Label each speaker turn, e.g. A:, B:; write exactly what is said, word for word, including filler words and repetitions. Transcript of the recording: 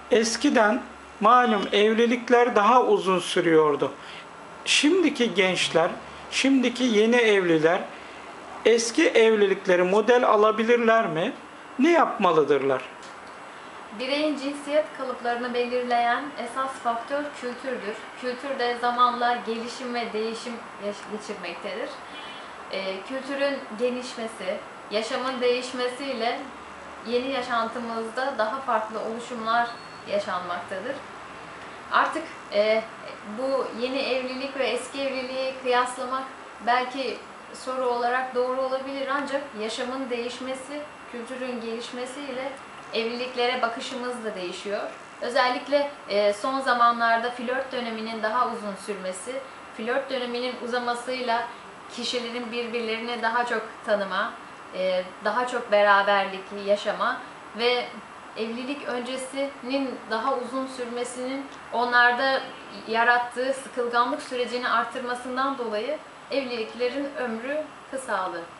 A: Eskiden malum evlilikler daha uzun sürüyordu. Şimdiki gençler, şimdiki yeni evliler eski evlilikleri model alabilirler mi? Ne yapmalıdırlar?
B: Bireyin cinsiyet kalıplarını belirleyen esas faktör kültürdür. Kültür de zamanla gelişim ve değişim geçirmektedir. E, kültürün genişmesi, yaşamın değişmesiyle yeni yaşantımızda daha farklı oluşumlar yaşanmaktadır. Artık e, bu yeni evlilik ve eski evliliği kıyaslamak belki soru olarak doğru olabilir, ancak yaşamın değişmesi, kültürün gelişmesiyle evliliklere bakışımız da değişiyor. Özellikle e, son zamanlarda flört döneminin daha uzun sürmesi, flört döneminin uzamasıyla kişilerin birbirlerini daha çok tanıma, e, daha çok beraberlik yaşama ve evlilik öncesinin daha uzun sürmesinin onlarda yarattığı sıkılganlık sürecini artırmasından dolayı evliliklerin ömrü kısaldı.